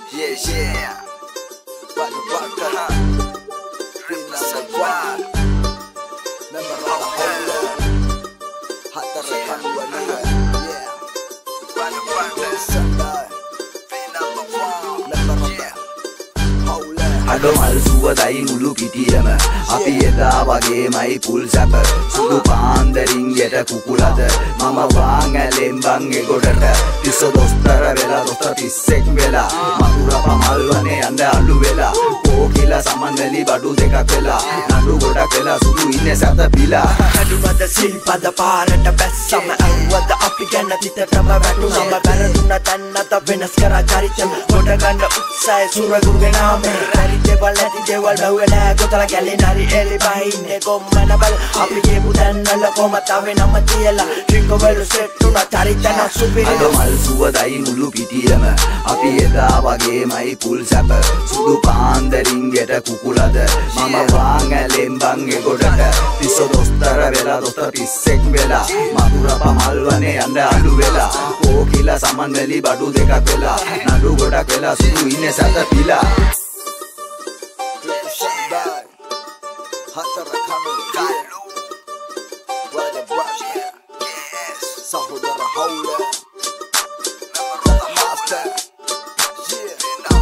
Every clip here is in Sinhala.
Yeah, yeah. What the fuck, huh? Pinasagwan. Memorable hole. Hatarakan wala. Yeah. What the fuck, Sunday. Pinasagwan. Memorable hole. අඩ මල් සුවදයි මුළු පිටියම අපි එදා වගේමයි පුල් සැප සුදු පාන්දරින් යට කුකුලද මම වාන් ඇලෙන් බං එගොඩට තිස්ස දොස්තර වෙලා දොස්තර තිස්සෙක් වෙලා මధుර පමල් වනේ යන්න අලු වෙලා කෝකිලා සමන්වැලි බඩු දෙකක් වෙලා නඩු ගොඩක් වෙලා සුදු ඉන්නේ සැතපිලා අඩුවද සිල්පද පාරට බැස්සම ඇව්වද අපි ගැන තිතටම වැටුනම වැරදුන තැන්නත වෙනස් කරා චරිතම ගොඩ ගන්න උත්සාහය සුරගුගේ නාමේ දේවල් ඇති දේවල් බහුවෙලා කොතල ගැලේ නරි එලි බහින්නේ කොම්මන බල අපි කියපු දැන්නල කොමතාවේ නම තියලා ඩ්‍රින්කවල සෙට් උනා චරිතන සුපිරි අඩ මල් සුවදයි මුළු පිටියම අපි එදා වගේමයි පුල් සැප සුදු පාන්දරින් යට කුකුලද මම වාන් ඇලෙන් බං එගොඩට තිස්ස දොස්තර වෙලා දොස්තර තිස්සෙක් වෙලා මధుර පමල් වනේ යන්න අඩු වෙලා කෝකිලා සමන්වැලි බඩු දෙකක් වෙලා නඩු ගොඩක් වෙලා සුදු ඉන්නේ සැතපිලා Sunday. Hatarakan wala. What the fuck, yes. Sahudara hole. Memorable master. Yeah.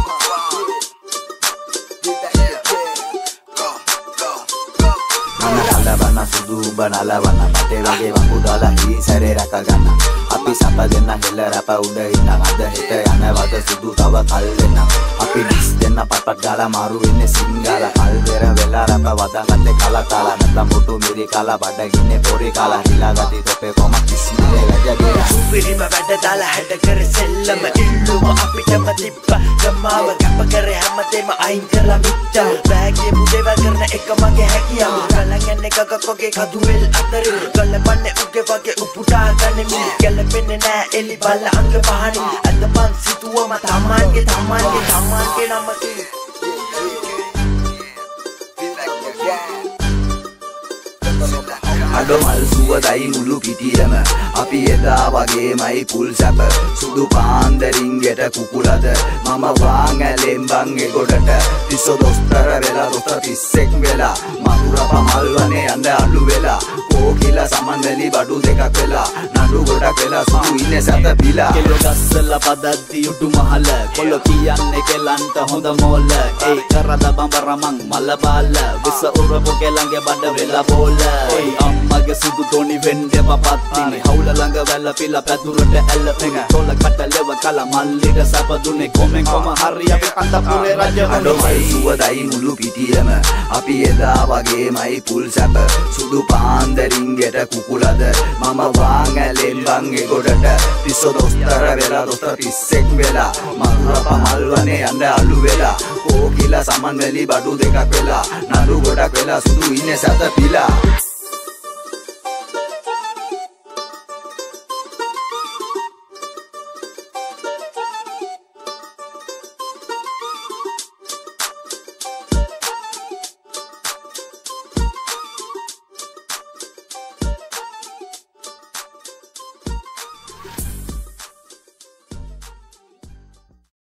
නලවන සුදු බනලවන පටේ වගේ වපු දාලා හි සැරේ රැක ගන්න අපි සප දෙන්න හෙල රැප උඩ ඉන්න අද හෙට යනවද සුදු තව කල් දෙන්න අපි දිස් දෙන්න පටපට ගාලා මාරු වෙන්නේ සිංගල කල් දෙර වෙලා රැප වදගත්තේ කලකාලා නැත්නම් මුටු මිරි කාලා බඩගින්නේ පොරි කාලා හිලා ගති තොපේ කොම කිසිමේ වැජගේ සුපිරිම වැඩ දාලා හැඩ කර සෙල්ලම ඉල්ලුම අපිටම තිබ්බ ගමාව කැප කරේ හැමදේම අයින් කරලා මිච්චා බෑගේ මුදේව කරන එක මගේ හැකියාව කලංගන්නේ කකකෝගේ කදුවෙල් අතරේ ගල්ලපන්නේ උගේ වගේ උපුටා ගන්නේ ගැලපෙන්නේ නෑ එලි බල්ල අංග පහණි අද පන් සිතුවම තමන්ගේ නමකි අඩ මල් සුවදයි මුළු පිටියම අපි එදා වගේමයි පුල් සැප සුදු පාන්දරින් යට කුකුලද මම වාන් ඇලෙන් බං එගොඩට තිස්ස දොස්තර වෙලා දොස්තර තිස්සෙක් වෙලා මధుර පමල් වනේ යන්න අලු වෙලා කෝකිලා සමන්වැලි බඩු දෙකක් වෙලා නඩු ගොඩක් වෙලා සුදු ඉන්නේ සැතපිලා කෙලෝ ගස්සලා පදද්දි උඩු මහල කොල්ල කියන්නේ කෙලන්ට හොඳ මෝල ඒ කරද බඹරමන් මල බාල විස උරපු කෙලන්ගේ බඩ වෙලා බෝල ඔයි අම්මගේ සුදු තොනි වෙන්නේ පපත්තිනේ හවුල ළඟ වැල්ල පිලා පැදුරට ඇල්ල පෙඟ තොල කටලෙව කල මල්ලිට සපදුනේ කොමෙන් කොම හරි අපි කන්දපුරේ රජ අඩමයි සුවදයි මුළු පිටියම අපි එදා වගේමයි පුල් සැප සුදු පාන්දරින් යට කුකුලද මම වාන් ඇලෙන් බං එගොඩට තිස්ස දොස්තර වෙලා දොස්තර තිස්සෙක් වෙලා මధుර පමල් වනේ යන්න අලු වෙලා කෝකිලා සමන්වැලි බඩු දෙකක් වෙලා නඩු ගොඩක් වෙලා සුදු ඉන්නේ සැතපිලා